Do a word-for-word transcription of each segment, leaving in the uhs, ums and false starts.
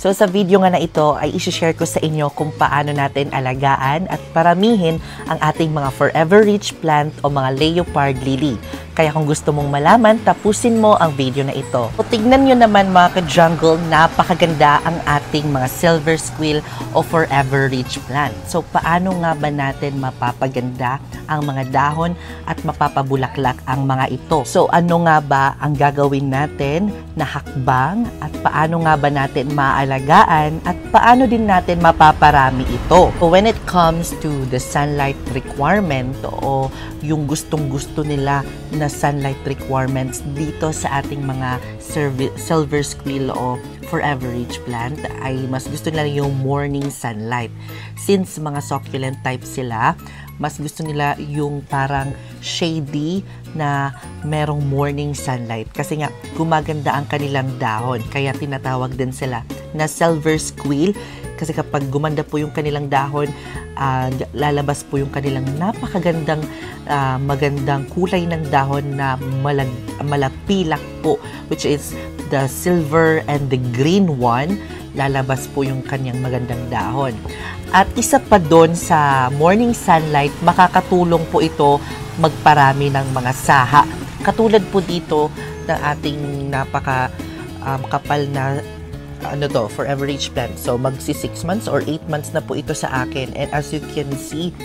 So sa video nga na ito ay isi-share ko sa inyo kung paano natin alagaan at paramihin ang ating mga forever rich plant o mga leopard lily. Kaya kung gusto mong malaman, tapusin mo ang video na ito. So, tignan nyo naman mga ka-jungle, napakaganda ang ating mga silver squill o forever rich plant. So paano nga ba natin mapapaganda ang mga dahon at mapapabulaklak ang mga ito? So ano nga ba ang gagawin natin na hakbang at paano nga ba natin maalagaan at paano din natin mapaparami ito? So when it comes to the sunlight requirement o yung gustong-gusto nila na sunlight requirements dito sa ating mga silver squill o forever rich plant ay mas gusto nila yung morning sunlight. Since mga succulent type sila, mas gusto nila yung parang shady na merong morning sunlight kasi nga gumaganda ang kanilang dahon, kaya tinatawag din sila na silver squill kasi kapag gumanda po yung kanilang dahon, uh, lalabas po yung kanilang napakagandang uh, magandang kulay ng dahon na malag, malapilak po, which is the silver and the green one. Lalabas po yung kanyang magandang dahon. At isa pa doon sa morning sunlight, makakatulong po ito magparami ng mga saha. Katulad po dito ng ating napaka um, kapal na ano to, forever rich plant. So magsi six months or eight months na po ito sa akin. And as you can see,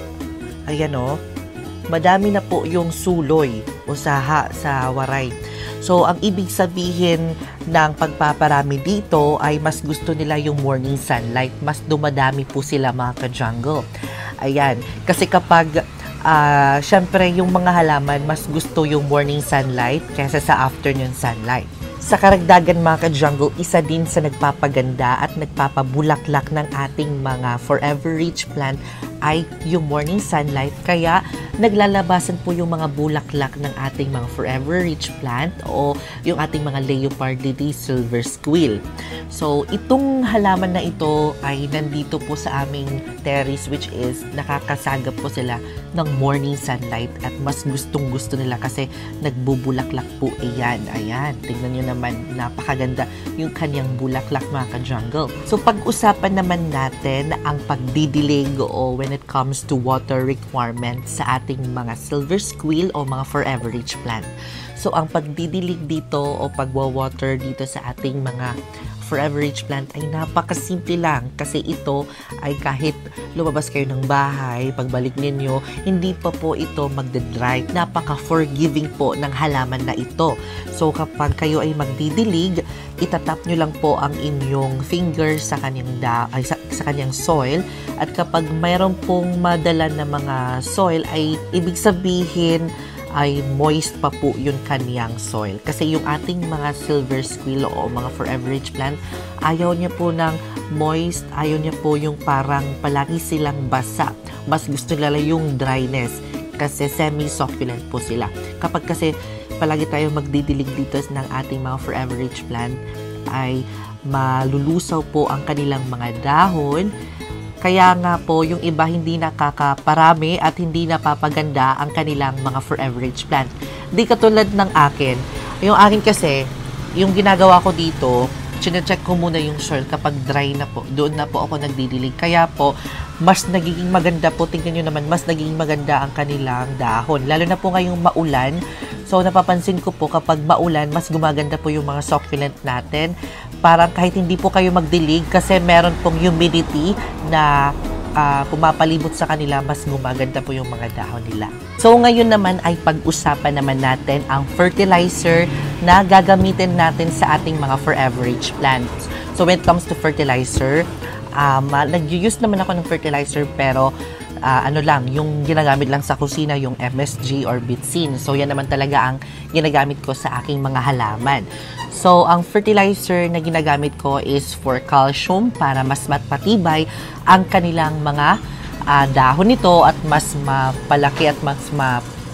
ayan o, madami na po yung suloy o saha sa waray. So, ang ibig sabihin ng pagpaparami dito ay mas gusto nila yung morning sunlight. Mas dumadami po sila mga ka-jungle. Ayan. Kasi kapag, uh, syempre, yung mga halaman, mas gusto yung morning sunlight kaysa sa afternoon sunlight. Sa karagdagan mga ka-jungle, isa din sa nagpapaganda at nagpapabulaklak ng ating mga forever rich plant ay yung morning sunlight. Kaya naglalabasan po yung mga bulaklak ng ating mga forever rich plant o yung ating mga leopard lily, silver squill. So itong halaman na ito ay nandito po sa aming terrace, which is nakakasagap po sila ng morning sunlight at mas gustong gusto nila kasi nagbubulaklak po iyan. Ayan, tingnan nyo naman, napakaganda yung kanyang bulaklak mga ka-jungle. So pag-usapan naman natin ang pagdidilig o when it comes to water requirements sa ating mga silver squill o mga forever rich plant. So ang pagdidilig dito o pagwa-water dito sa ating mga forever rich plant ay napakasimple lang kasi ito ay kahit lumabas kayo ng bahay, pagbalik ninyo, hindi pa po ito magdadry. Napaka-forgiving po ng halaman na ito. So kapag kayo ay magdidilig, itatap nyo lang po ang inyong finger sa kanyang, da, ay, sa, sa kanyang soil at kapag mayroon pong madala na mga soil ay ibig sabihin ay moist pa po yung kaniyang soil. Kasi yung ating mga silver squill o mga forever rich plant, ayaw niya po ng moist, ayaw niya po yung parang palagi silang basa. Mas gusto nila yung dryness kasi semi-succulent po sila. Kapag kasi palagi tayo magdidilig dito ng ating mga forever rich plant, ay malulusaw po ang kanilang mga dahon. Kaya nga po, yung iba hindi nakakaparami at hindi napapaganda ang kanilang mga forever rich plant. Di katulad ng akin. Yung akin kasi, yung ginagawa ko dito, chine-check ko muna yung soil kapag dry na po. Doon na po ako nagdidilig. Kaya po, mas nagiging maganda po. Tingnan nyo naman, mas nagiging maganda ang kanilang dahon. Lalo na po ngayong maulan. So, napapansin ko po kapag maulan, mas gumaganda po yung mga succulent natin. Parang kahit hindi po kayo magdilig kasi meron pong humidity na uh, pumapalibot sa kanila, mas gumaganda po yung mga dahon nila. So, ngayon naman ay pag-usapan naman natin ang fertilizer na gagamitin natin sa ating mga forever rich plants. So, when it comes to fertilizer, um, nag-use naman ako ng fertilizer pero Uh, ano lang, yung ginagamit lang sa kusina, yung M S G or Bitsin. So, yan naman talaga ang ginagamit ko sa aking mga halaman. So, ang fertilizer na ginagamit ko is for calcium para mas matpatibay ang kanilang mga uh, dahon nito at mas mapalaki at mas ma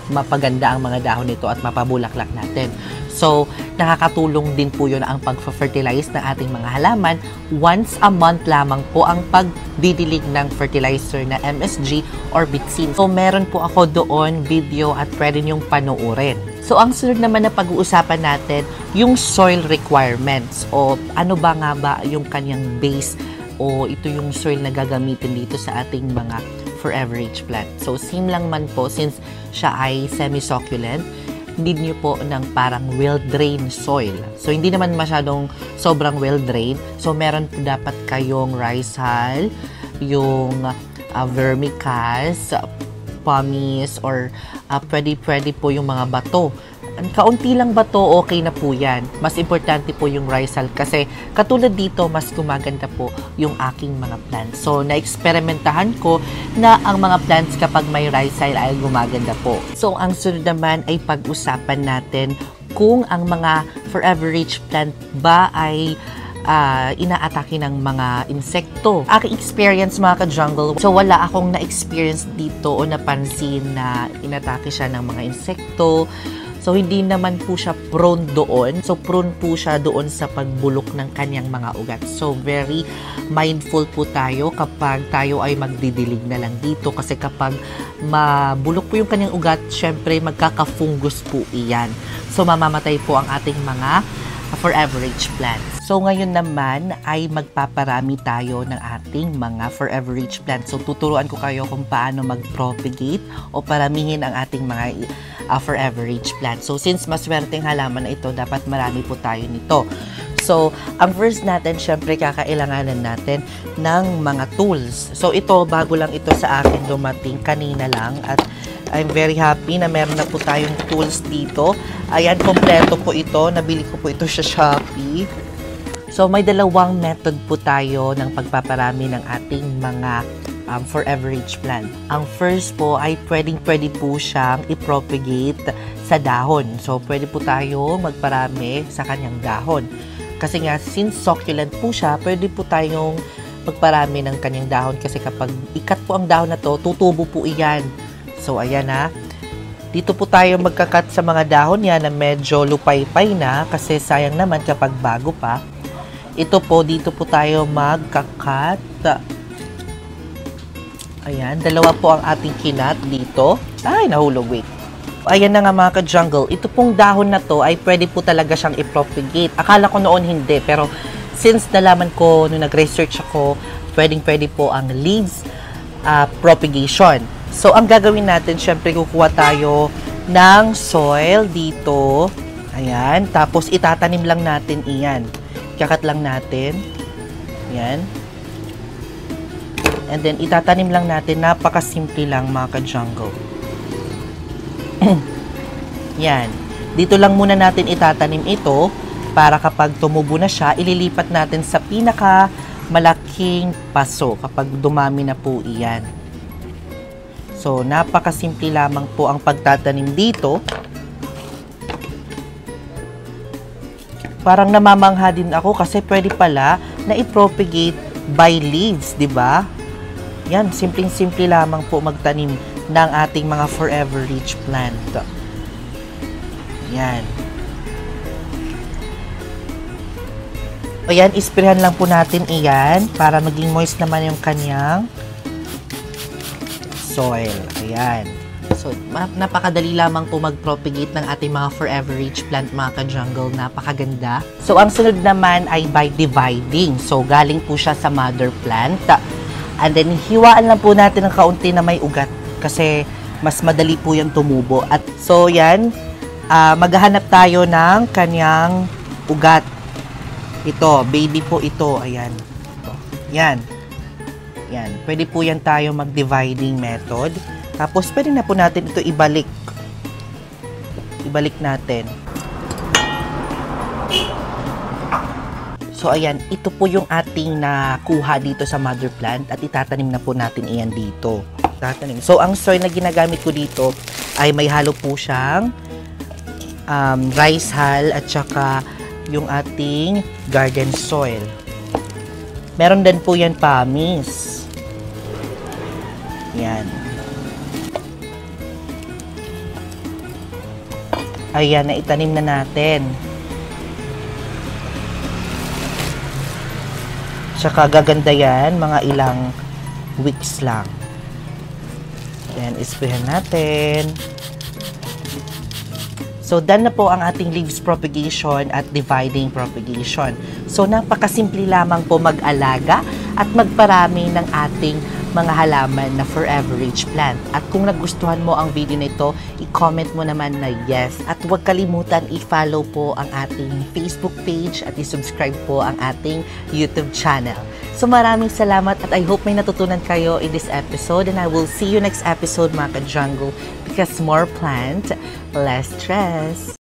mapaganda ang mga dahon nito at mapabulaklak natin. So, nakakatulong din po yun ang pag-fertilize ng ating mga halaman. Once a month lamang po ang pagdidilig ng fertilizer na M S G or Bitsin. So, meron po ako doon video at pwede niyong panoorin. So, ang sunod naman na pag-uusapan natin, yung soil requirements o ano ba nga ba yung kanyang base o ito yung soil na gagamitin dito sa ating mga forever rich plant. So, same lang man po since siya ay semi-succulent, need nyo po ng parang well-drained soil. So, hindi naman masyadong sobrang well-drained. So, meron po dapat kayong rice hull, yung uh, vermicast, pumice, or uh, pwede-pwede po yung mga bato. Kaunti lang bato, okay na po yan. Mas importante po yung rice hull kasi katulad dito, mas gumaganda po yung aking mga plants. So, na-eksperimentahan ko na ang mga plants kapag may rice hull ay gumaganda po. So, ang sunod naman ay pag-usapan natin kung ang mga forever rich plant ba ay uh, inaatake ng mga insekto. Aking experience mga ka-jungle, so wala akong na-experience dito o napansin na inatake siya ng mga insekto. So, hindi naman po siya prone doon. So, prone po siya doon sa pagbulok ng kanyang mga ugat. So, very mindful po tayo kapag tayo ay magdidilig na lang dito. Kasi kapag mabulok po yung kanyang ugat, syempre magkaka-fungus po iyan. So, mamamatay po ang ating mga forever rich plants. So, ngayon naman ay magpaparami tayo ng ating mga forever rich plants. So, tuturuan ko kayo kung paano mag-propagate o paramihin ang ating mga uh, forever rich plants. So, since maswerteng halaman na ito, dapat marami po tayo nito. So, ang first natin, syempre, kakailanganan natin ng mga tools. So, ito, bago lang ito sa akin dumating kanina lang at I'm very happy na meron na po tayong tools dito. Ayan, kompleto po ito. Nabili ko po ito sa Shopee. So, may dalawang method po tayo ng pagpaparami ng ating mga um, forever rich plant. Ang first po ay pwedeng-pwede po siyang i-propagate sa dahon. So, pwede po tayo magparami sa kanyang dahon. Kasi nga, since succulent po siya, pwede po tayong magparami ng kanyang dahon. Kasi kapag ikat po ang dahon na to, tutubo po iyan. So, ayan ha. Dito po tayo magkakat sa mga dahon yan na medyo lupay-pay na kasi sayang naman kapag bago pa. Ito po, dito po tayo magkakat. Ayan, dalawa po ang ating kinat dito. Ay, nahulog, wait. Ayan na nga mga ka-jungle. Ito pong dahon na to ay pwede po talaga siyang i-propagate. Akala ko noon hindi, pero since nalaman ko, nung nag-research ako, pwedeng-pwede po ang leaves uh, propagation. So, ang gagawin natin, syempre, kukuha tayo ng soil dito. Ayan. Tapos, itatanim lang natin iyan. Kakat lang natin. Ayan. And then, itatanim lang natin. Napakasimple lang, mga ka-jungle. Yan. Dito lang muna natin itatanim ito para kapag tumubo na siya, ililipat natin sa pinaka malaking paso kapag dumami na po iyan. So, napakasimple lamang po ang pagtatanim dito. Parang namamangha din ako kasi pwede pala na i-propagate by leaves, di ba? Yan, simpleng-simple lamang po magtanim ng ating mga forever rich plant. Yan. Ayan, isprehan lang po natin iyan para maging moist naman yung kanyang soil. Ayan. So, napakadali lamang po mag-propagate ng ating mga forever rich plant, mga ka-jungle. Napakaganda. So, ang sunod naman ay by dividing. So, galing po siya sa mother plant. And then, hiwaan lang po natin ng kaunti na may ugat kasi mas madali po yung tumubo. At so, yan. Uh, maghahanap tayo ng kanyang ugat. Ito, baby po ito. Ayan. Ito. Yan. Yan. Pwede po yan tayo mag-dividing method. Tapos, pwede na po natin ito ibalik. Ibalik natin. So, ayan. Ito po yung ating nakuha dito sa mother plant at itatanim na po natin iyan dito. Tatanim. So, ang soil na ginagamit ko dito ay may halo po siyang um, rice hull at saka yung ating garden soil. Meron din po yan pumice. Yan. Ayan, naitanim na natin. Tsaka gaganda yan, mga ilang weeks lang. Then, isprayan natin. So, done na po ang ating leaves propagation at dividing propagation. So, napakasimple lamang po mag-alaga at magparami ng ating mga halaman na forever rich plant. At kung nagustuhan mo ang video nito, i-comment mo naman na yes. At huwag kalimutan i-follow po ang ating Facebook page at i-subscribe po ang ating YouTube channel. So maraming salamat at I hope may natutunan kayo in this episode, and I will see you next episode mga ka-jungle, because more plant, less stress.